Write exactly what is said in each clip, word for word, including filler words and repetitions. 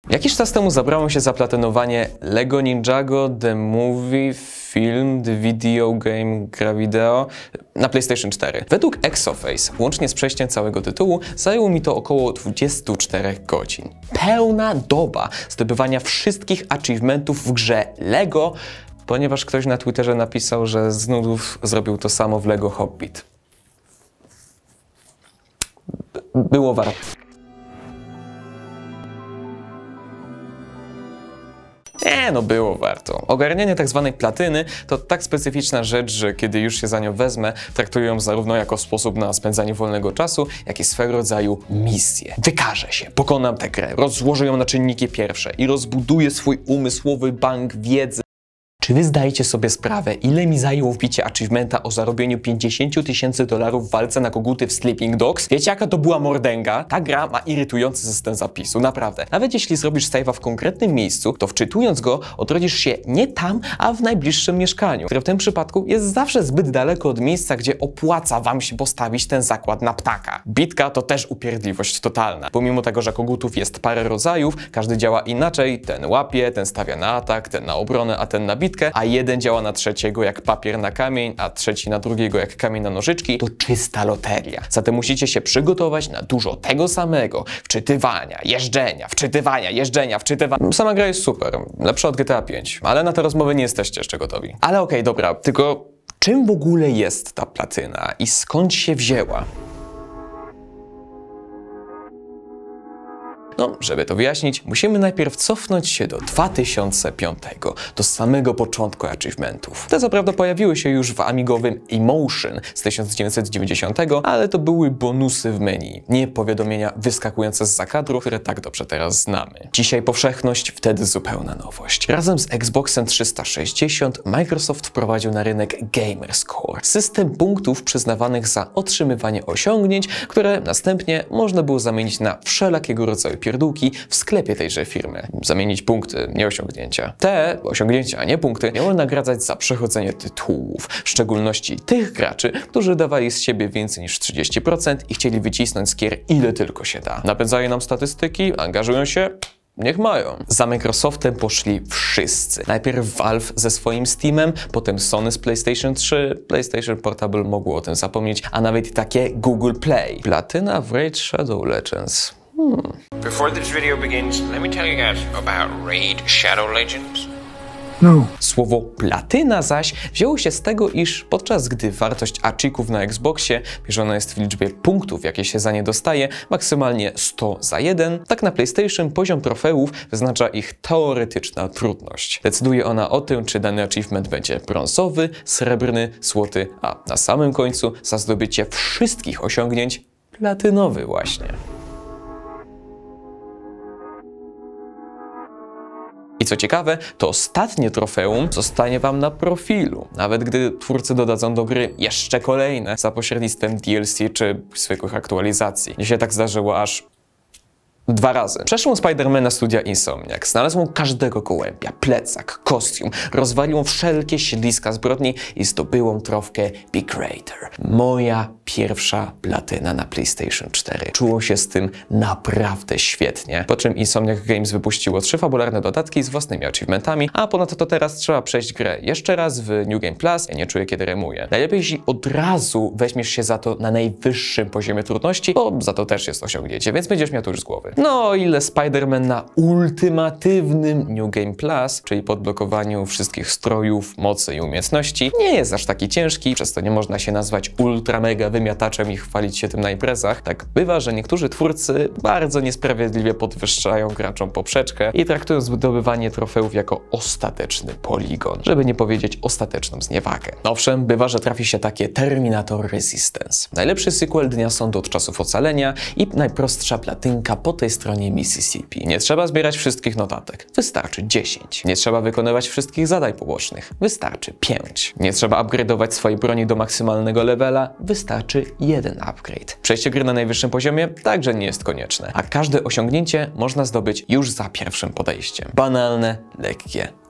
Jakiś czas temu zabrałem się za platynowanie Lego Ninjago The Movie, film, The Video Game, gra wideo na PlayStation cztery. Według Exoface, łącznie z przejściem całego tytułu, zajęło mi to około dwadzieścia cztery godzin. Pełna doba zdobywania wszystkich achievementów w grze Lego, ponieważ ktoś na Twitterze napisał, że z nudów zrobił to samo w Lego Hobbit. Było warto. Nie, no było warto. Ogarnianie tak zwanej platyny to tak specyficzna rzecz, że kiedy już się za nią wezmę, traktuję ją zarówno jako sposób na spędzanie wolnego czasu, jak i swego rodzaju misję. Wykażę się, pokonam tę grę, rozłożę ją na czynniki pierwsze i rozbuduję swój umysłowy bank wiedzy. Czy wy zdajecie sobie sprawę, ile mi zajęło wbicie achievementa o zarobieniu pięćdziesięciu tysięcy dolarów w walce na koguty w Sleeping Dogs? Wiecie, jaka to była mordęga? Ta gra ma irytujący system zapisu, naprawdę. Nawet jeśli zrobisz save'a w konkretnym miejscu, to wczytując go, odrodzisz się nie tam, a w najbliższym mieszkaniu, które w tym przypadku jest zawsze zbyt daleko od miejsca, gdzie opłaca wam się postawić ten zakład na ptaka. Bitka to też upierdliwość totalna. Pomimo tego, że kogutów jest parę rodzajów, każdy działa inaczej, ten łapie, ten stawia na atak, ten na obronę, a ten na bitkę, a jeden działa na trzeciego jak papier na kamień, a trzeci na drugiego jak kamień na nożyczki, to czysta loteria. Zatem musicie się przygotować na dużo tego samego. Wczytywania, jeżdżenia, wczytywania, jeżdżenia, wczytywania. Sama gra jest super, lepsza od G T A pięć, ale na te rozmowy nie jesteście jeszcze gotowi. Ale okej, okay, dobra, tylko czym w ogóle jest ta platyna i skąd się wzięła? No, żeby to wyjaśnić, musimy najpierw cofnąć się do dwa tysiące piątego, do samego początku achievementów. Te co prawda pojawiły się już w amigowym Emotion z tysiąc dziewięćset dziewięćdziesiątego, ale to były bonusy w menu, nie powiadomienia wyskakujące z zakadru, które tak dobrze teraz znamy. Dzisiaj powszechność, wtedy zupełna nowość. Razem z Xboxem trzysta sześćdziesiąt Microsoft wprowadził na rynek Gamerscore, system punktów przyznawanych za otrzymywanie osiągnięć, które następnie można było zamienić na wszelakiego rodzaju pierdółki w sklepie tejże firmy. Zamienić punkty, nie osiągnięcia. Te osiągnięcia, a nie punkty, miały nagradzać za przechodzenie tytułów, w szczególności tych graczy, którzy dawali z siebie więcej niż trzydzieści procent i chcieli wycisnąć z gier ile tylko się da. Napędzają nam statystyki, angażują się, niech mają. Za Microsoftem poszli wszyscy. Najpierw Valve ze swoim Steamem, potem Sony z PlayStation trzy, PlayStation Portable mogło o tym zapomnieć, a nawet takie Google Play. Platyna w Raid Shadow Legends. Hmm. Before this video begins, let me tell you guys about Raid Shadow Legends. No. Słowo platyna zaś wzięło się z tego, iż podczas gdy wartość achików na Xboxie mierzona jest w liczbie punktów, jakie się za nie dostaje, maksymalnie sto za jeden, tak na PlayStation poziom trofeów wyznacza ich teoretyczna trudność. Decyduje ona o tym, czy dany achievement będzie brązowy, srebrny, złoty, a na samym końcu za zdobycie wszystkich osiągnięć platynowy właśnie. I co ciekawe, to ostatnie trofeum zostanie wam na profilu, nawet gdy twórcy dodadzą do gry jeszcze kolejne za pośrednictwem D L C czy zwykłych aktualizacji. Nie się tak zdarzyło aż dwa razy. Przeszłam Spidermana studia Insomniac, znalazłam każdego gołębia, plecak, kostium, rozwaliłam wszelkie siedliska zbrodni i zdobyłam trofkę Big Raider. Moja pierwsza platyna na PlayStation cztery. Czuło się z tym naprawdę świetnie. Po czym Insomniac Games wypuściło trzy fabularne dodatki z własnymi achievementami, a ponadto teraz trzeba przejść grę jeszcze raz w New Game Plus. Ja nie czuję, kiedy remuję. Najlepiej, jeśli od razu weźmiesz się za to na najwyższym poziomie trudności, bo za to też jest osiągnięcie, więc będziesz miał to już z głowy. No, o ile Spider-Man na ultimatywnym New Game Plus, czyli podblokowaniu wszystkich strojów, mocy i umiejętności, nie jest aż taki ciężki, przez to nie można się nazwać ultra mega wymiataczem i chwalić się tym na imprezach. Tak bywa, że niektórzy twórcy bardzo niesprawiedliwie podwyższają graczom poprzeczkę i traktują zdobywanie trofeów jako ostateczny poligon, żeby nie powiedzieć ostateczną zniewagę. Owszem, bywa, że trafi się takie Terminator Resistance. Najlepszy sequel Dnia Sądu od czasów ocalenia i najprostsza platynka po tej stronie Mississippi. Nie trzeba zbierać wszystkich notatek. Wystarczy dziesięć. Nie trzeba wykonywać wszystkich zadań pobocznych. Wystarczy pięć. Nie trzeba upgrade'ować swojej broni do maksymalnego levela. Wystarczy jeden upgrade. Przejście gry na najwyższym poziomie także nie jest konieczne, a każde osiągnięcie można zdobyć już za pierwszym podejściem. Banalne, lekkie,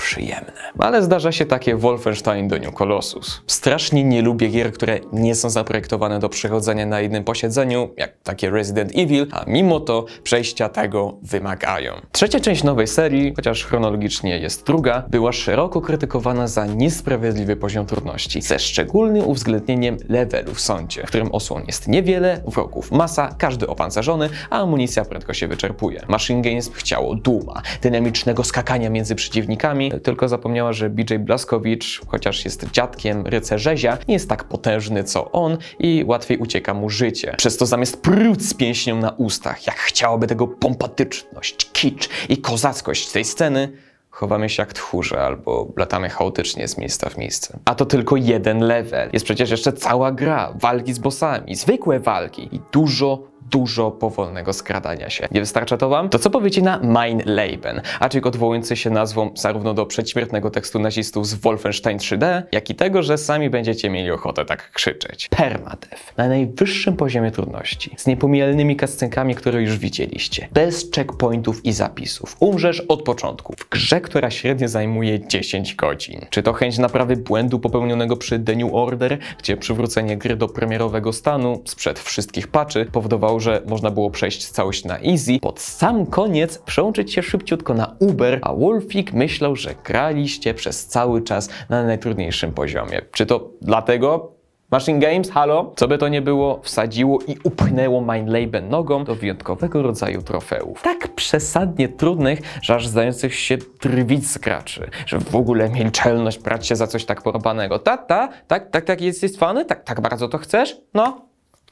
przyjemne. Ale zdarza się takie Wolfenstein do New Colossus. Strasznie nie lubię gier, które nie są zaprojektowane do przechodzenia na jednym posiedzeniu, jak takie Resident Evil, a mimo to przejścia tego wymagają. Trzecia część nowej serii, chociaż chronologicznie jest druga, była szeroko krytykowana za niesprawiedliwy poziom trudności, ze szczególnym uwzględnieniem levelu w sądzie, w którym osłon jest niewiele, wrogów masa, każdy opancerzony, a amunicja prędko się wyczerpuje. Machine Games chciało Duma, dynamicznego skakania między przeciwnikami, tylko zapomniała, że B J Blazkowicz, chociaż jest dziadkiem rycerzezia, nie jest tak potężny co on i łatwiej ucieka mu życie. Przez to zamiast pruć z pięśnią na ustach, jak chciałaby tego pompatyczność, kicz i kozackość tej sceny, chowamy się jak tchórze albo latamy chaotycznie z miejsca w miejsce. A to tylko jeden level. Jest przecież jeszcze cała gra, walki z bossami, zwykłe walki i dużo, dużo powolnego skradania się. Nie wystarcza to wam? To co powiecie na Mein Leben, aczek odwołujący się nazwą zarówno do przedśmiertnego tekstu nazistów z Wolfenstein trzy D, jak i tego, że sami będziecie mieli ochotę tak krzyczeć. Permadeath na najwyższym poziomie trudności, z niepomijalnymi cutscenkami, które już widzieliście, bez checkpointów i zapisów. Umrzesz od początku, w grze, która średnio zajmuje dziesięć godzin. Czy to chęć naprawy błędu popełnionego przy The New Order, gdzie przywrócenie gry do premierowego stanu sprzed wszystkich patchy powodowało, że można było przejść całość na easy, pod sam koniec przełączyć się szybciutko na Uber, a Wolfik myślał, że graliście przez cały czas na najtrudniejszym poziomie. Czy to dlatego? Machine Games, halo? Co by to nie było, wsadziło i upchnęło Mein Leben nogą do wyjątkowego rodzaju trofeów. Tak przesadnie trudnych, że aż zdających się drwić z graczy. Że w ogóle mieli czelność brać się za coś tak porobanego. Ta, ta, tak, tak, tak, jesteś fany? Tak, tak bardzo to chcesz? No.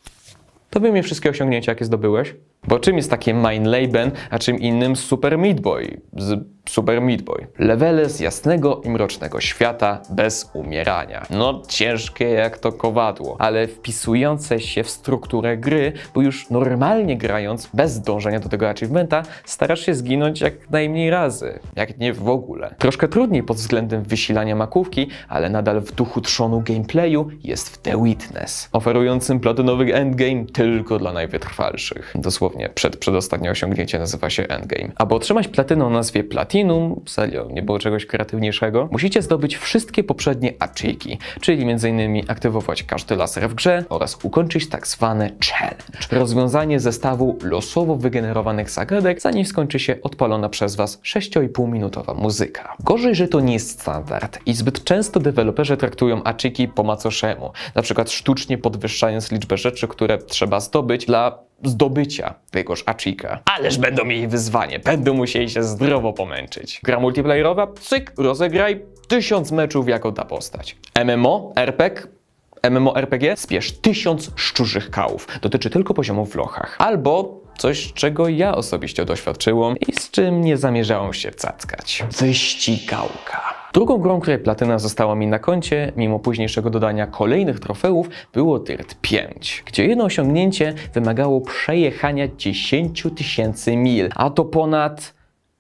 To wymień wszystkie osiągnięcia, jakie zdobyłeś. Bo czym jest takie Mein Leben, a czym innym Super Meat Boy z Super Meat Boy? Levele z jasnego i mrocznego świata bez umierania. No ciężkie jak to kowadło, ale wpisujące się w strukturę gry, bo już normalnie grając, bez dążenia do tego achievementa, starasz się zginąć jak najmniej razy, jak nie w ogóle. Troszkę trudniej pod względem wysilania makówki, ale nadal w duchu trzonu gameplayu jest w The Witness, oferującym platynowy endgame tylko dla najwytrwalszych. Dosłownie przed, przedostatnie osiągnięcie nazywa się endgame. Aby otrzymać platynę o nazwie Platinum, serio, nie było czegoś kreatywniejszego, musicie zdobyć wszystkie poprzednie achievki, czyli między innymi aktywować każdy laser w grze oraz ukończyć tak zwane challenge. Rozwiązanie zestawu losowo wygenerowanych zagadek, zanim skończy się odpalona przez was sześć i pół minutowa muzyka. Gorzej, że to nie jest standard i zbyt często deweloperzy traktują achievki po macoszemu, na przykład sztucznie podwyższając liczbę rzeczy, które trzeba zdobyć dla zdobycia tegoż achievka. Ależ będą mieli wyzwanie, będą musieli się zdrowo pomęczyć. Gra multiplayerowa? Cyk, rozegraj tysiąc meczów jako ta postać. M M O? R P G? MMORPG? Zbierz tysiąc szczurzych kałów. Dotyczy tylko poziomu w lochach. Albo coś, czego ja osobiście doświadczyłem i z czym nie zamierzałem się cackać. Wyścigałka. Drugą grą, której platyna została mi na koncie, mimo późniejszego dodania kolejnych trofeów, było Dirt pięć, gdzie jedno osiągnięcie wymagało przejechania dziesięć tysięcy mil, a to ponad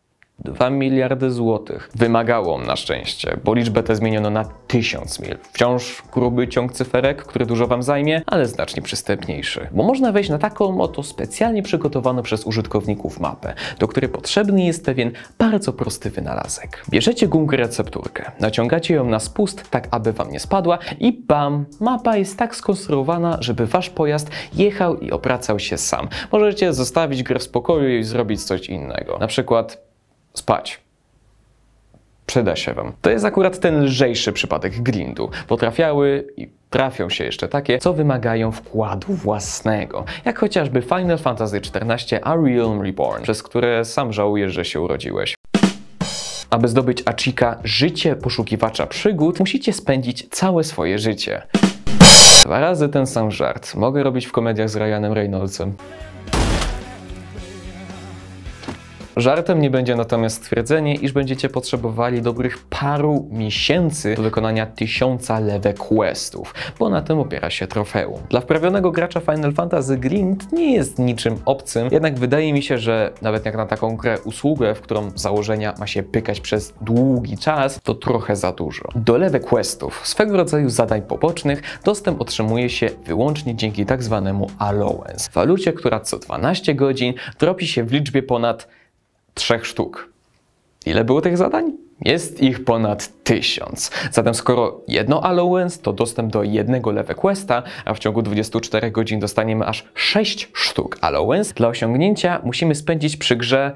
dwa miliardy złotych. Wymagało na szczęście, bo liczbę tę zmieniono na tysiąc mil. Wciąż gruby ciąg cyferek, który dużo wam zajmie, ale znacznie przystępniejszy. Bo można wejść na taką oto specjalnie przygotowaną przez użytkowników mapę, do której potrzebny jest pewien bardzo prosty wynalazek. Bierzecie gumkę recepturkę, naciągacie ją na spust, tak aby wam nie spadła i bam! Mapa jest tak skonstruowana, żeby wasz pojazd jechał i obracał się sam. Możecie zostawić grę w spokoju i zrobić coś innego. Na przykład spać. Przyda się wam. To jest akurat ten lżejszy przypadek grindu. Potrafiały i trafią się jeszcze takie, co wymagają wkładu własnego. Jak chociażby Final Fantasy czternaście A Realm Reborn, przez które sam żałujesz, że się urodziłeś. Aby zdobyć achievka Życie poszukiwacza przygód, musicie spędzić całe swoje życie. Dwa razy ten sam żart. Mogę robić w komediach z Ryanem Reynoldsem. Żartem nie będzie natomiast stwierdzenie, iż będziecie potrzebowali dobrych paru miesięcy do wykonania tysiąca level questów, bo na tym opiera się trofeum. Dla wprawionego gracza Final Fantasy grind nie jest niczym obcym, jednak wydaje mi się, że nawet jak na taką grę usługę, w którą z założenia ma się pykać przez długi czas, to trochę za dużo. Do level questów, swego rodzaju zadań pobocznych, dostęp otrzymuje się wyłącznie dzięki tak zwanemu allowance, walucie, która co dwanaście godzin dropi się w liczbie ponad trzech sztuk. Ile było tych zadań? Jest ich ponad tysiąc. Zatem skoro jedno allowance to dostęp do jednego level questa, a w ciągu dwudziestu czterech godzin dostaniemy aż sześć sztuk allowance, dla osiągnięcia musimy spędzić przy grze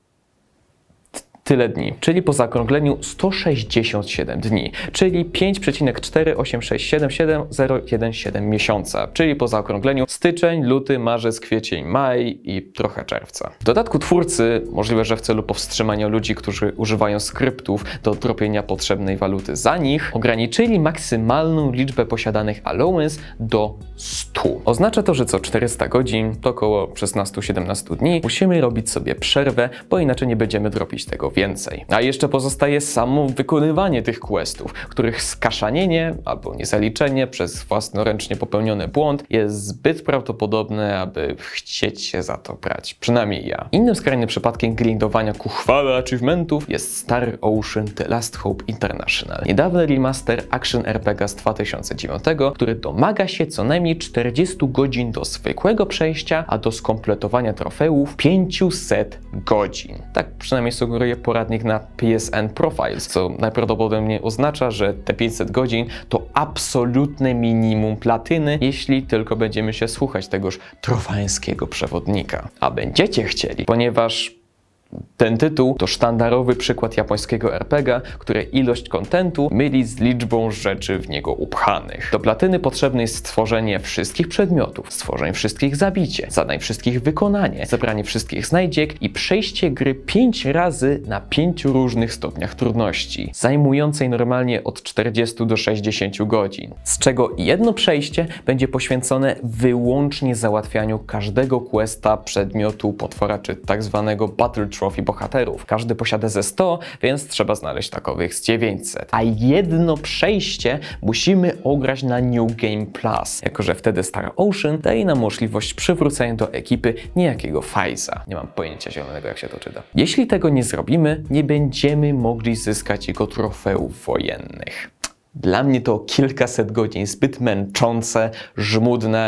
tyle dni, czyli po zaokrągleniu sto sześćdziesiąt siedem dni, czyli pięć przecinek cztery osiem sześć siedem siedem zero jeden siedem miesiąca, czyli po zaokrągleniu styczeń, luty, marzec, kwiecień, maj i trochę czerwca. W dodatku twórcy, możliwe, że w celu powstrzymania ludzi, którzy używają skryptów do dropienia potrzebnej waluty za nich, ograniczyli maksymalną liczbę posiadanych allowance do stu. Oznacza to, że co czterysta godzin, to około szesnaście siedemnaście dni, musimy robić sobie przerwę, bo inaczej nie będziemy dropić tego więcej. A jeszcze pozostaje samo wykonywanie tych questów, których skaszanienie albo niezaliczenie przez własnoręcznie popełniony błąd jest zbyt prawdopodobne, aby chcieć się za to brać. Przynajmniej ja. Innym skrajnym przypadkiem grindowania ku chwale achievementów jest Star Ocean The Last Hope International. Niedawny remaster Action R P G z dwa tysiące dziewiątego, który domaga się co najmniej czterdziestu godzin do zwykłego przejścia, a do skompletowania trofeów pięciuset godzin. Tak przynajmniej sugeruje poradnik na P S N Profiles, co najprawdopodobniej oznacza, że te pięćset godzin to absolutne minimum platyny, jeśli tylko będziemy się słuchać tegoż trofańskiego przewodnika. A będziecie chcieli, ponieważ ten tytuł to sztandarowy przykład japońskiego R P G, które ilość kontentu myli z liczbą rzeczy w niego upchanych. Do platyny potrzebne jest stworzenie wszystkich przedmiotów, stworzenie wszystkich zabicie, zadań wszystkich wykonanie, zebranie wszystkich znajdziek i przejście gry pięć razy na pięciu różnych stopniach trudności, zajmującej normalnie od czterdziestu do sześćdziesięciu godzin, z czego jedno przejście będzie poświęcone wyłącznie załatwianiu każdego questa, przedmiotu, potwora czy tak zwanego Battle Trophy bohaterów. Każdy posiada ze sto, więc trzeba znaleźć takowych z dziewięćset. A jedno przejście musimy ograć na New Game Plus, jako że wtedy Star Ocean daje nam możliwość przywrócenia do ekipy niejakiego Fajza. Nie mam pojęcia zielonego, jak się to czyta. Jeśli tego nie zrobimy, nie będziemy mogli zyskać jego trofeów wojennych. Dla mnie to kilkaset godzin zbyt męczące, żmudne,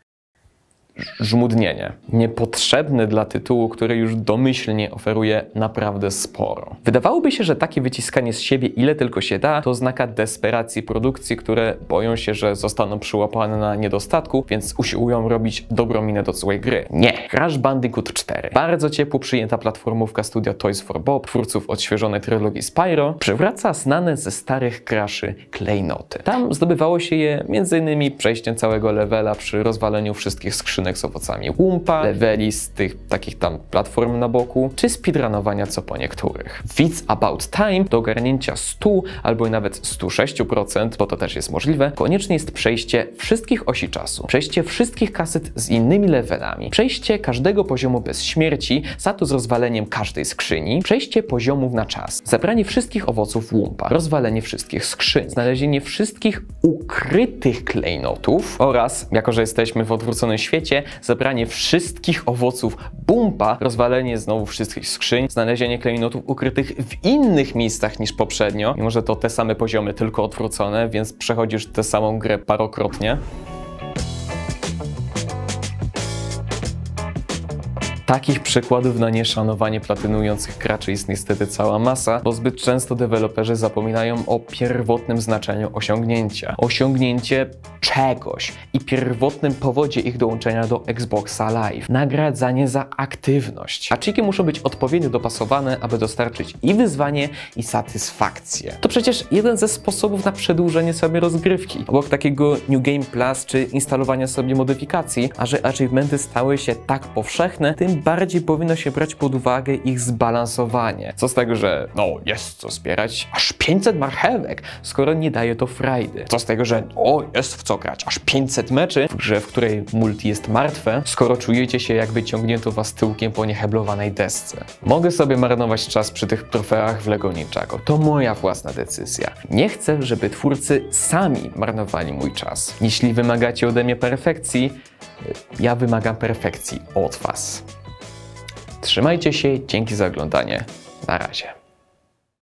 żmudnienie. Niepotrzebne dla tytułu, który już domyślnie oferuje naprawdę sporo. Wydawałoby się, że takie wyciskanie z siebie ile tylko się da, to oznaka desperacji produkcji, które boją się, że zostaną przyłapane na niedostatku, więc usiłują robić dobrą minę do złej gry. Nie! Crash Bandicoot cztery. Bardzo ciepło przyjęta platformówka studia Toys for Bob, twórców odświeżonej trylogii Spyro, przywraca znane ze starych Craszy klejnoty. Tam zdobywało się je między innymi przejściem całego levela przy rozwaleniu wszystkich skrzynek z owocami Wumpa, leveli z tych takich tam platform na boku, czy speedrunowania co po niektórych. W It's About Time do ogarnięcia stu albo nawet stu sześciu procent, bo to też jest możliwe, konieczne jest przejście wszystkich osi czasu, przejście wszystkich kaset z innymi levelami, przejście każdego poziomu bez śmierci, za to z rozwaleniem każdej skrzyni, przejście poziomów na czas, zebranie wszystkich owoców Wumpa, rozwalenie wszystkich skrzyń, znalezienie wszystkich ukrytych klejnotów oraz, jako że jesteśmy w odwróconym świecie, zebranie wszystkich owoców Bumpa, rozwalenie znowu wszystkich skrzyń, znalezienie klejnotów ukrytych w innych miejscach niż poprzednio, mimo że to te same poziomy, tylko odwrócone, więc przechodzisz tę samą grę parokrotnie. Takich przykładów na nieszanowanie platynujących graczy jest niestety cała masa, bo zbyt często deweloperzy zapominają o pierwotnym znaczeniu osiągnięcia. Osiągnięcie czegoś i pierwotnym powodzie ich dołączenia do Xboxa Live. Nagradzanie za aktywność. Achievements muszą być odpowiednio dopasowane, aby dostarczyć i wyzwanie, i satysfakcję. To przecież jeden ze sposobów na przedłużenie sobie rozgrywki. Obok takiego New Game Plus czy instalowania sobie modyfikacji, a że achievementy stały się tak powszechne, tym bardziej powinno się brać pod uwagę ich zbalansowanie. Co z tego, że no jest co zbierać aż pięćset marchewek, skoro nie daje to frajdy. Co z tego, że o jest w co grać aż pięćset meczy w grze, w której multi jest martwe, skoro czujecie się jakby ciągnięto was tyłkiem po nieheblowanej desce. Mogę sobie marnować czas przy tych trofeach w Lego Ninjago. To moja własna decyzja. Nie chcę, żeby twórcy sami marnowali mój czas. Jeśli wymagacie ode mnie perfekcji, ja wymagam perfekcji od was. Trzymajcie się, dzięki za oglądanie. Na razie.